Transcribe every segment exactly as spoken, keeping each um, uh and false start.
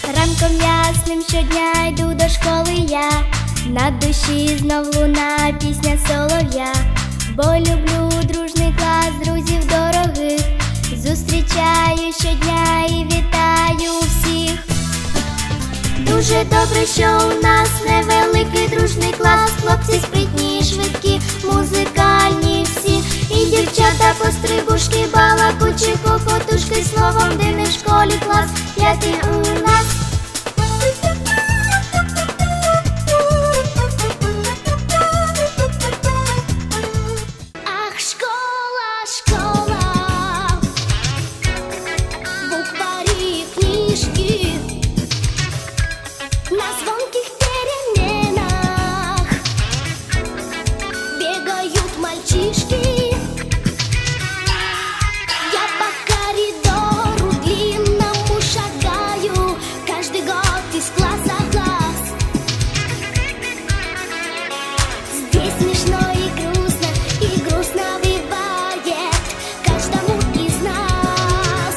Ранком ясним щодня йду до школи я, на душі знов луна, пісня солов'я. Бо люблю дружний клас, друзів дорогих, зустрічаю щодня і вітаю всіх. Дуже добре, що у нас невеликий дружний клас. Хлопці спритні, швидкі, музикальні всі, і дівчата пострибушки, балакучі хохотушки. Словом, де не в школі клас, який у нас. Ах, школа, школа, буквари, книжки, на звонких переменах бегают мальчишки. Я по коридору длинному шагаю, каждый год из класса в класс. Здесь смешно и грустно, и грустно бывает каждому из нас.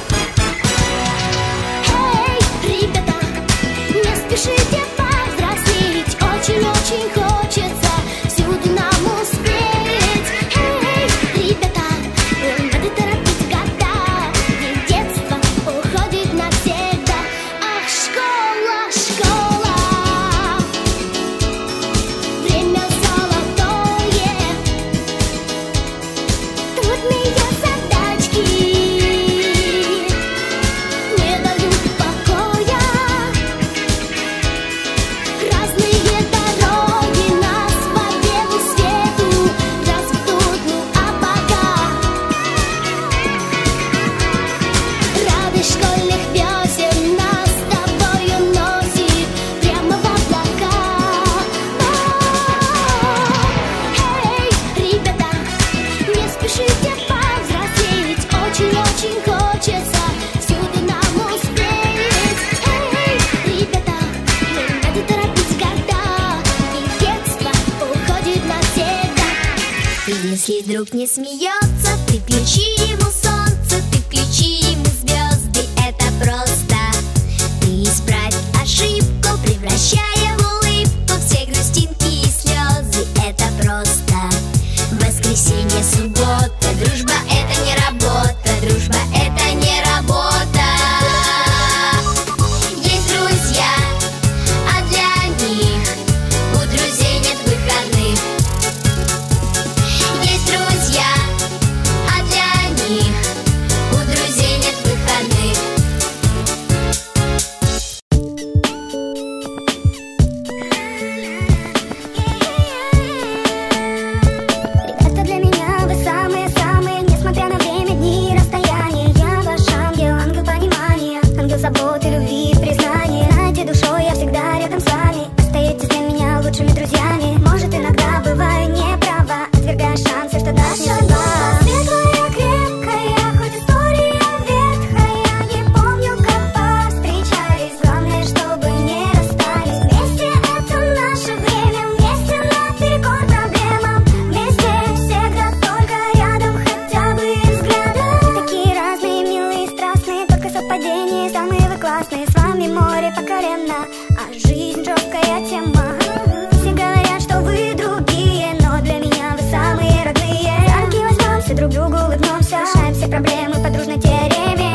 Эй, ребята, не спешите повзрослеть, очень-очень хочется всюду нам успеть. Эй, ребята, надо торопить года, ведь детство уходит навсегда. Ах, школа, школа, время золотое, трудные задачки не дают покоя. Разные дороги нас по белу свету разведут, ну а пока радость школьных весен нас с тобою носит прямо в облака. Эй, ребята, не спешите повзрослеть, очень-очень хочется всюду нам успеть. Эй, ребята, надо торопить года, ведь детство уходит навсегда. Если друг не смеется, ты включи ему солнце, ты включи ему звезды, это просто. Ты исправь ошибку, превращая в улыбку все грустинки и слезы, это просто. Воскресенье, суббота, дружба это не работа, дружба это не работа. Есть друзья, а для них у друзей нет выходных. Есть друзья, а для них у друзей нет выходных. Ребята, для меня вы самые-самые, несмотря на время, дни и расстояние. Я ваш ангел, ангел понимания, ангел заботы, любви и признания. Знаете, душой я всегда рядом с вами, остаетесь для меня лучшими друзьями. Может, иногда бываю не права, отвергая шансы, что даст мне судьба. Светлая, крепкая, хоть история ветхая, не помню, как повстречались. Главное, чтобы не расстались. Вместе это наше время, вместе наперекор проблемам, вместе всегда только рядом, хотя бы взглядом. Такие разные, милые, страстные, только совпадения, самые вы классные. С вами море по колено, а жизнь жесткая тема. Все говорят, что вы другие, но для меня вы самые родные. За руки возьмемся, друг другу улыбнемся, решаем все проблемы по дружной теореме.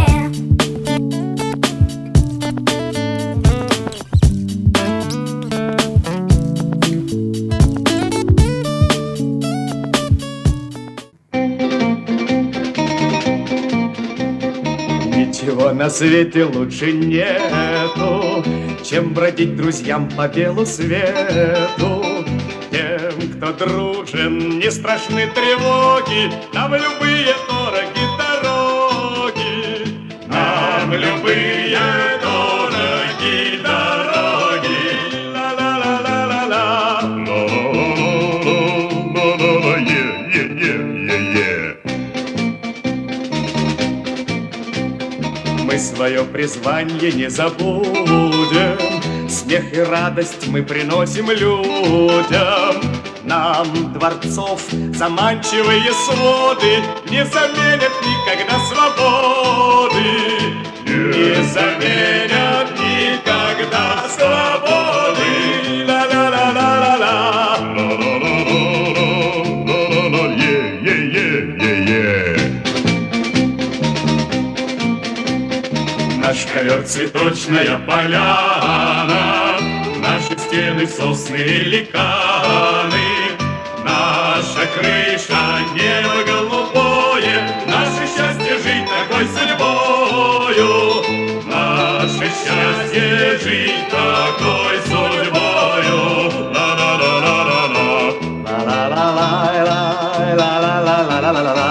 Ничего на свете лучше нету, чем бродить друзьям по белу свету. Тем, кто дружен, не страшны тревоги, нам любые дороги дороги. Нам любые дороги дороги. Ла-ла-ла-ла-ла-ла. Ла-ла-ла-ла-ла-ла. Е-е-е-е-е. Мы свое призвание не забудем, смех и радость мы приносим людям. Нам дворцов заманчивые своды не заменят никогда свободы, не заменят никогда. цветочная поляна, наши стены сосны и ликаны, наша крыша небо голубое, наше счастье жить такой судьбою, наше счастье жить такой судьбою. Ла-ла-ла-ла-ла-ла, ла-ла-ла-ла-ла-ла-ла-ла-ла-ла-ла,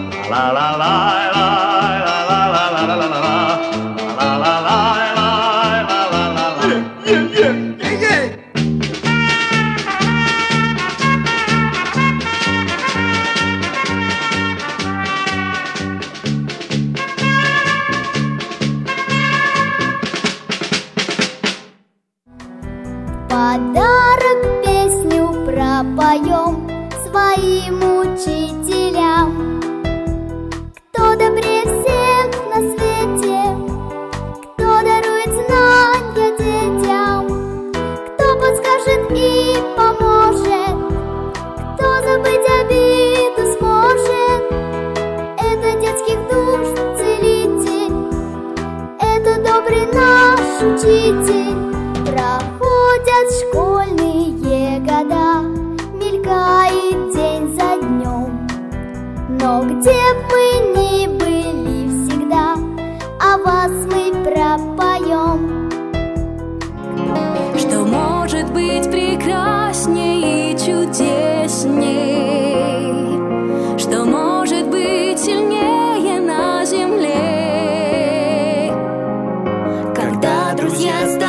подарок песню пропоем своим учителям. Кто добрее всех на свете, кто дарует знания детям, кто подскажет и поможет, кто забыть обиду сможет. Это детских душ целитель, это добрый наш учитель. Проходят школьные года, мелькает день за днем, но где бы мы ни были всегда, о вас мы пропоем. Что может быть прекрасней и чудесней, что может быть сильнее на земле, когда друзья